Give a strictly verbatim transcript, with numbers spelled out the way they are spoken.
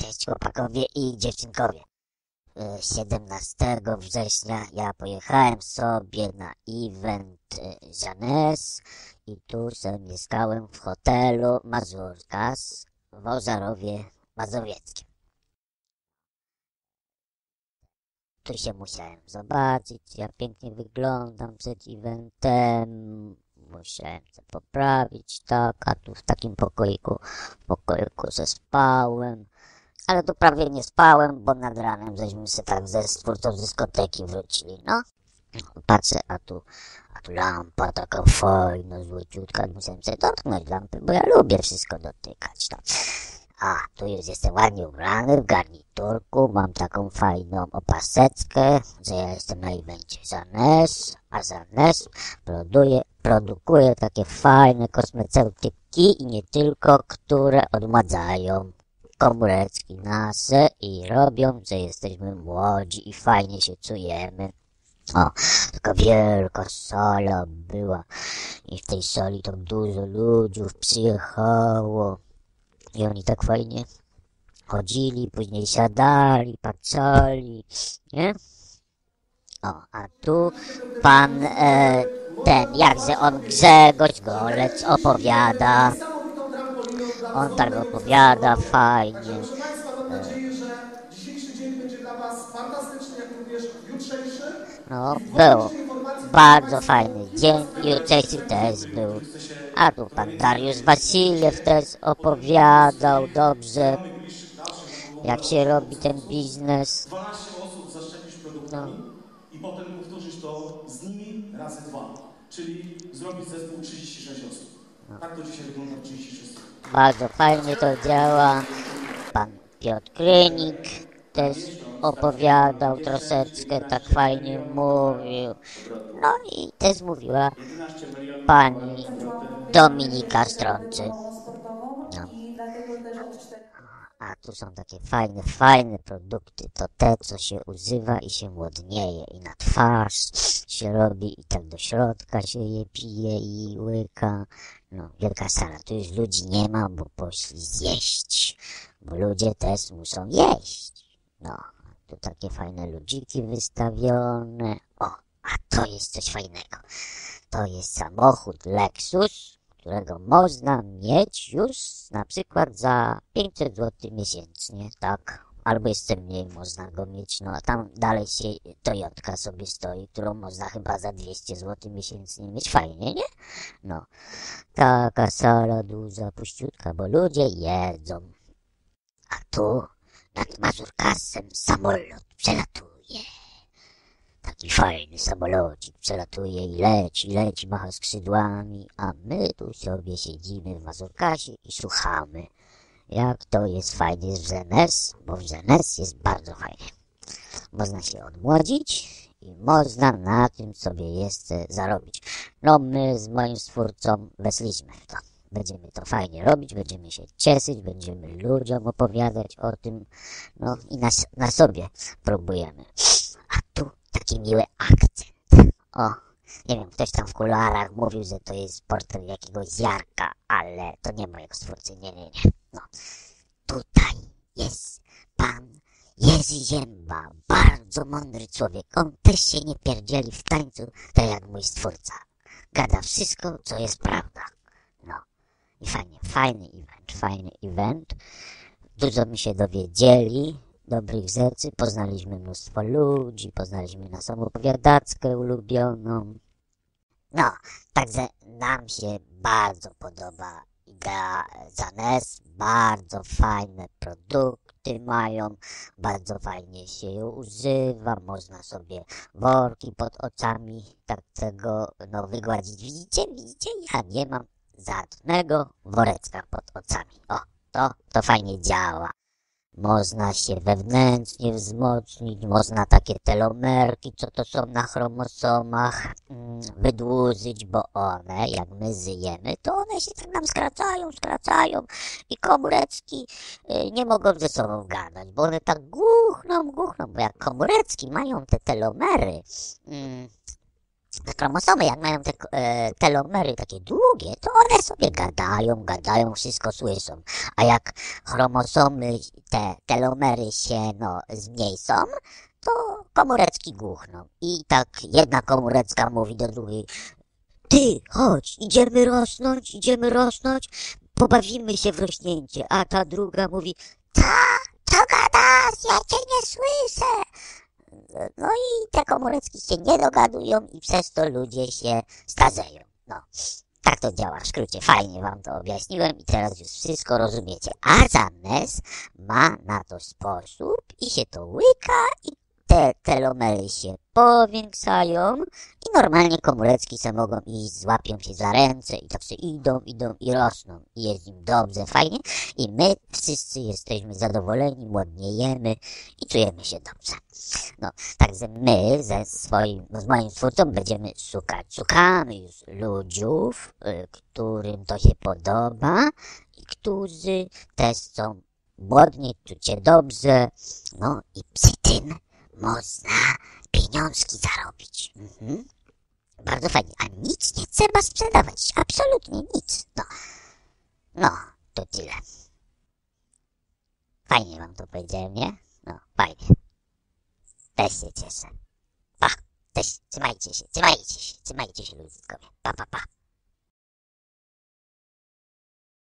Cześć chłopakowie i dziewczynkowie. siedemnastego września ja pojechałem sobie na event Jeunesse i tu sobie mieszkałem w hotelu Mazurkas w Ożarowie Mazowieckim. Tu się musiałem zobaczyć, jak pięknie wyglądam przed eventem. Musiałem się poprawić, tak, a tu w takim pokoiku, w pokoiku że spałem. Ale tu prawie nie spałem, bo nad ranem żeśmy się tak ze twórcą z dyskoteki wrócili, no. Patrzę, a tu, a tu lampa taka fajna, złociutka. Musiałem sobie dotknąć lampy, bo ja lubię wszystko dotykać, no. A, tu już jestem ładnie ubrany w garniturku, mam taką fajną opaseczkę, że ja jestem na evencie Jeunesse, a Jeunesse produkuje, produkuje takie fajne kosmeceutyki i nie tylko, które odmładzają komóreczki nasze i robią, że jesteśmy młodzi i fajnie się czujemy. O, taka wielka sala była i w tej sali tak dużo ludzi przyjechało i oni tak fajnie chodzili, później siadali, patrzeli, nie? O, a tu pan e, ten, jakże on Grzegorz Golec opowiada. On tak opowiada fajnie. Proszę Państwa, mam nadzieję, że dzisiejszy dzień będzie dla Was fantastyczny, jak również jutrzejszy. No, I był włączcie informacje, bardzo fajny dzień, jutrzejszy też był. A tu pan Dariusz Wasiliew też opowiadał dobrze, jak się robi ten biznes. dwanaście osób zaszczepić produktami No, i potem powtórzyć to z nimi razy dwa, czyli zrobić zespół trzydzieści sześć osób. Tak to dzisiaj wygląda w trzydzieści sześć osób. bardzo fajnie to działa. Pan Piotr Krynik też opowiadał troszeczkę, tak fajnie mówił. No i też mówiła pani Dominika Strączy. No. I dlatego też od czterech... A tu są takie fajne, fajne produkty. To te, co się używa i się młodnieje. I na twarz się robi i tak do środka się je pije i łyka. No, wielka sala. Tu już ludzi nie ma, bo poszli zjeść. Bo ludzie też muszą jeść. No, tu takie fajne ludziki wystawione. O, a to jest coś fajnego. To jest samochód Lexus, którego można mieć już na przykład za pięćset złotych miesięcznie, tak? Albo jeszcze mniej można go mieć, no a tam dalej się Toyotka sobie stoi, którą można chyba za dwieście złotych miesięcznie mieć. Fajnie, nie? No, taka sala duża, puściutka, bo ludzie jedzą. A tu nad Mazurkasem samolot przelatuje. Taki fajny samolocik przelatuje i leci, leci, macha skrzydłami, a my tu sobie siedzimy w Mazurkasie i słuchamy, jak to jest fajnie w Jeunesse, bo w Jeunesse jest bardzo fajnie. Można się odmłodzić i można na tym sobie jeszcze zarobić. No my z moim stwórcą weszliśmy w to. Będziemy to fajnie robić, będziemy się cieszyć, będziemy ludziom opowiadać o tym, no i na, na sobie próbujemy. A tu taki miły akcent. O, nie wiem, ktoś tam w kuluarach mówił, że to jest portret jakiegoś Jarka, ale to nie mojego stwórcy, nie, nie, nie. No, tutaj jest pan Jerzy Zięba, bardzo mądry człowiek. On też się nie pierdzieli w tańcu, tak jak mój stwórca. Gada wszystko, co jest prawda. No, i fajnie, fajny event, fajny event. Dużo mi się dowiedzieli dobrych rzeczy, poznaliśmy mnóstwo ludzi, poznaliśmy naszą opowiadackę ulubioną. No, także nam się bardzo podoba idea Jeunesse, bardzo fajne produkty mają, bardzo fajnie się je używa, można sobie worki pod oczami tak tego, no wygładzić. Widzicie, widzicie, ja nie mam żadnego woreczka pod oczami. O, to, to fajnie działa. Można się wewnętrznie wzmocnić, można takie telomerki, co to są na chromosomach, wydłużyć, bo one, jak my żyjemy, to one się tak nam skracają, skracają i komóreczki nie mogą ze sobą gadać, bo one tak głuchną, głuchną, bo jak komóreczki mają te telomery, te chromosomy, jak mają te e, telomery takie długie, to one sobie gadają, gadają, wszystko słyszą. A jak chromosomy, te telomery się, no, zmniejszą, to komóreczki głuchną. I tak jedna komóreczka mówi do drugiej: ty, chodź, idziemy rosnąć, idziemy rosnąć, pobawimy się w rośnięcie. A ta druga mówi: co, co gadasz, ja cię nie słyszę. No i te komóreczki się nie dogadują i przez to ludzie się starzeją. No, tak to działa w skrócie. Fajnie wam to objaśniłem i teraz już wszystko rozumiecie. Alzheimer's ma na to sposób i się to łyka i te telomery się powiększają i normalnie komóreczki se mogą iść, złapią się za ręce i tak sobie idą, idą i rosną. I jest im dobrze, fajnie i my wszyscy jesteśmy zadowoleni, młodniejemy i czujemy się dobrze. No, także my ze swoim, no z moim twórcą będziemy szukać. Szukamy już ludziów, y, którym to się podoba i którzy też chcą młodnie, czuć się dobrze. No i przy tym można pieniążki zarobić. Mhm. Bardzo fajnie. A nic nie trzeba sprzedawać. Absolutnie nic. No, no to tyle. Fajnie wam to powiedziałem, nie? No, fajnie. Też się cieszę. Pa, też trzymajcie się, trzymajcie się, trzymajcie się ludzkowie. Pa, pa, pa.